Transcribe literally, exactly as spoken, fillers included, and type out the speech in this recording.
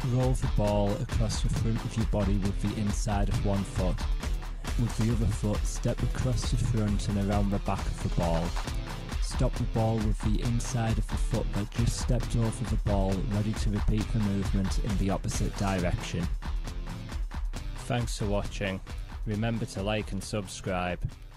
Roll the ball across the front of your body with the inside of one foot. With the other foot, step across the front and around the back of the ball. Stop the ball with the inside of the foot that just stepped over the ball, ready to repeat the movement in the opposite direction. Thanks for watching. Remember to like and subscribe.